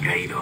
caído.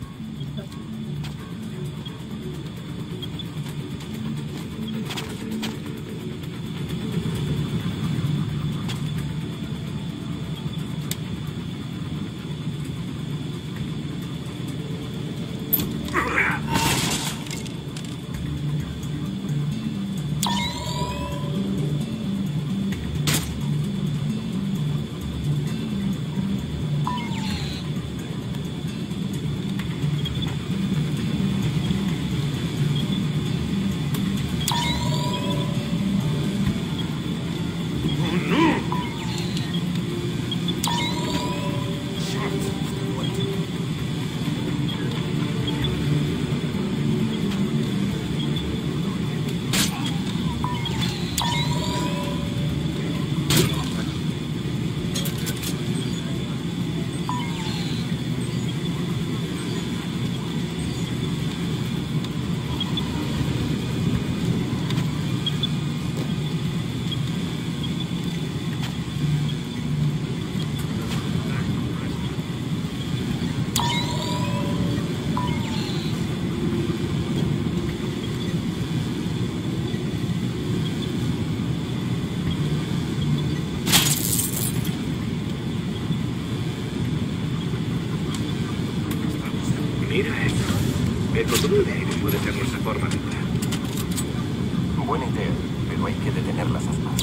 Mira eso. El control de aire puede ser nuestra forma de entrar. Buena idea, pero hay que detener las aspas.